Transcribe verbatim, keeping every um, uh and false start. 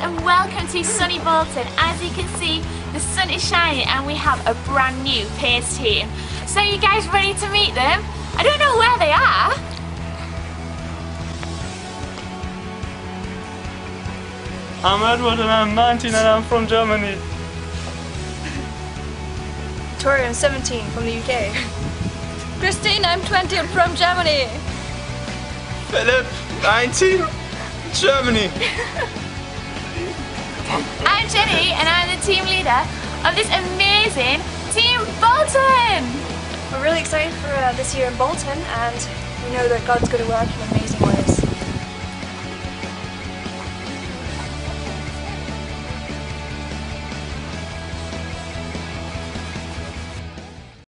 and welcome to sunny Bolton. As you can see, the sun is shining and we have a brand new Pais team. So you guys ready to meet them? I don't know where they are. I'm Edward and I'm nineteen and I'm from Germany. Tori, I'm seventeen from the U K. Christine, I'm twenty and from Germany. Philip, nineteen, Germany. I'm Jenny and I'm the team leader of this amazing Team Bolton. We're really excited for uh, this year in Bolton, and we know that God's going to work in amazing